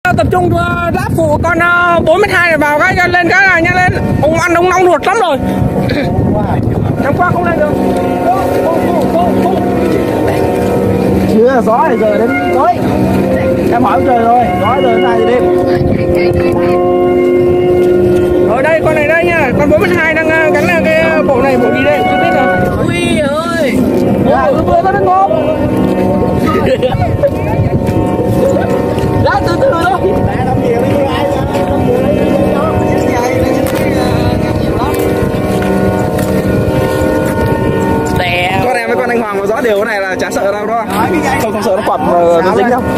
tập trung đáp phụ con 4m2 này vào cái lên cái này nhanh lên. Ông ăn ông nóng ruột lắm rồi. Hôm qua không lên được. Chưa gió này giờ đến tối. Em hỏi trời rồi, gió giờ đến này đêm. Ở đây con này đây nha, con 4m2 đang gắn cái bộ này, bộ đi đây, chưa biết rồi. Ui ơi. Vừa nó ngon. Đã từ từ thôi. Con này với con anh Hoàng mà rõ điều cái này là chả sợ đâu đó. Không sợ nó quặp nó dính đâu.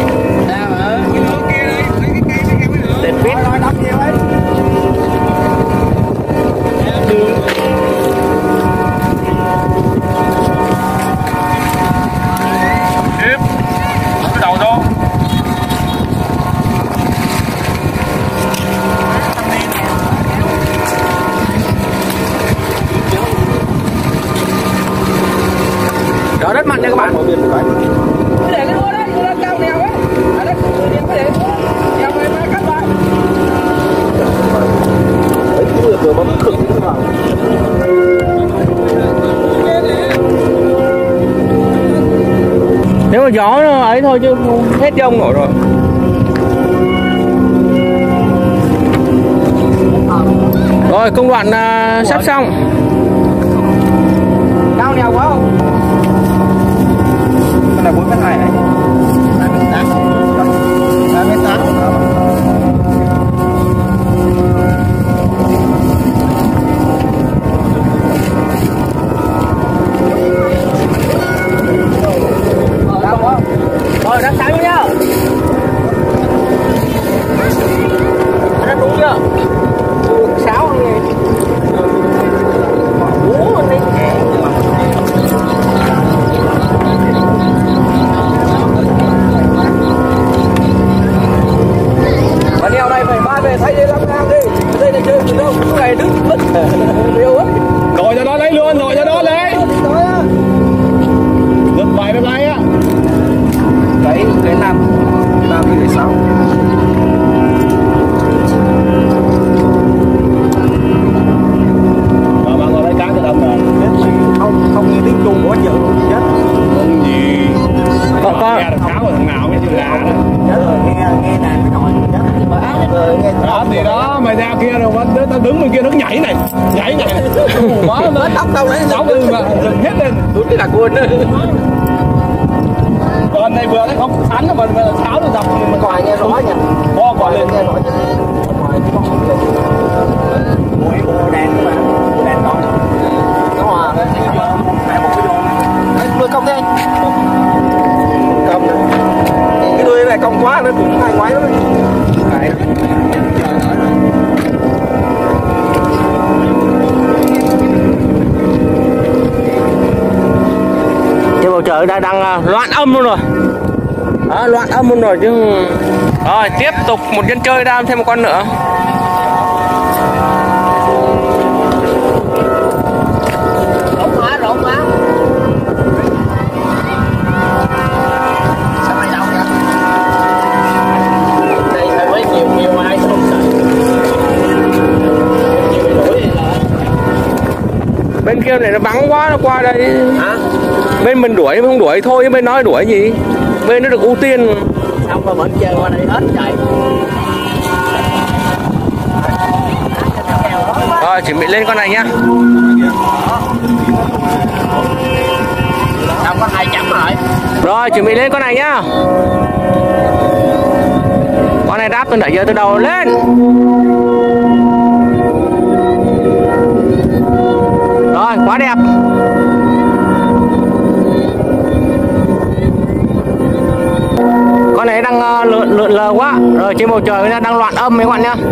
Đệt vít. đầu vô. Đỡ đất mặn nha các bạn. Để cái đua đấy, đua cao đèo ấy. Ở đây, đèo phải để đèo về mà cắt lại. Đấy cũng được rồi, nó khựng thế nào. Nếu mà gió nó ấy thôi chứ hết dông nổi rồi. Rồi công đoạn sắp xong. Cao đèo quá không? Cái này 4m2 này. 2m8. 2m8. Rồi đã sáng nhá. Đã đúng chưa? Sáo không nghe. Bố anh đi. Mà đeo này phải ba về thay dây lăm ngang đi. Đây là chơi từ đâu? Cái này đứng mất. Điều á. Rồi cho nó lấy luôn, rồi cho nó lấy. Giật bài bên này á. Cái 5 cái 6. Mà mang vào lấy cá từ đâu rồi? Không nghe tiếng chuông của chữ chết. Không gì. Có Nghe được cáo rồi thằng nào nghe chữ gà đó. Chết rồi, nghe này mới nói chết. Rồi nghe Đó thì đó, mày ra kia rồi tao đứng bên kia nó nhảy này. Nhảy này. Quá nó tóc đâu đấy. tóc lên mà dừng hết lên. đúng cái là cuốn đó. Còn này vừa nó không sắn mà tháo nó dọc mà Ngoài nghe rõ nha. bo quả lên. Nghe rõ nha. Mũi bộ đèn các bạn. Bộ đèn to. Nó hòa. Mưa công thế anh. Công. Cái đuôi này cong quá nó cũng hay ngoái lắm. Đấy. Trên bầu trời đang loạn âm luôn rồi. Đó, loạn âm luôn rồi chứ. Rồi tiếp tục một dân chơi đam thêm một con nữa. Rộng quá. Sao mày đâu vậy? Đây phải với nhiều ai không sợ. Bên kia này nó vắng quá, nó qua đây. Hả? Bên mình đuổi không đuổi thôi, bên nói đuổi gì. Bên nó được ưu tiên. Xong rồi vẫn chơi qua đây hết chạy. Rồi chuẩn bị lên con này nhá. Xong có 2 chấm rồi. Rồi chuẩn bị lên con này nhá. Con này đáp từ nãy giờ từ đầu lên. Rồi quá đẹp. Con này đang lượn lờ quá. Rồi trên bầu trời nó đang loạn âm mấy bạn nhá.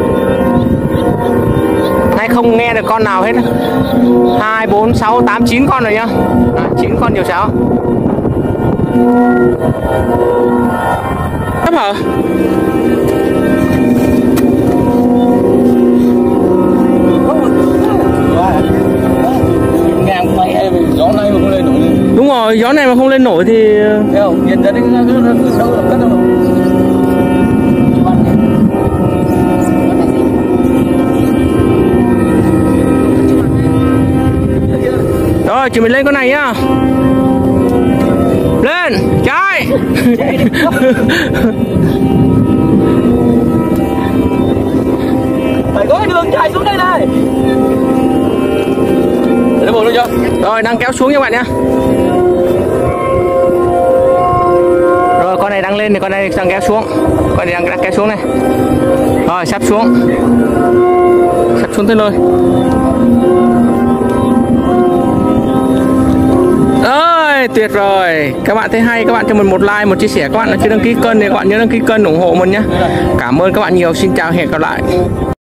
Nay không nghe được con nào hết. 2, 4, 6, 8, 9 con rồi nhá. 9 con nhiều sao. Thấp hả? Ngang bay hay gió này mà không lên nổi. Đúng rồi, gió này mà không lên nổi thì Thấy không? Nhìn ra đấy nó đâu được cất đâu. Rồi chuẩn bị lên con này nhá. Lên chạy. Phải có cái đường chạy xuống đây này. Để buồn luôn chưa? Rồi đang kéo xuống nha các bạn nhá. Rồi con này đang lên thì con này đang kéo xuống. Con này đang kéo xuống này. Rồi sắp xuống. Sắp xuống tới nơi. Ơi tuyệt rồi. Các bạn thấy hay, các bạn cho mình một like, một chia sẻ. Các bạn đã chưa đăng ký kênh thì các bạn nhớ đăng ký kênh ủng hộ mình nhé. Cảm ơn các bạn nhiều. Xin chào, hẹn gặp lại.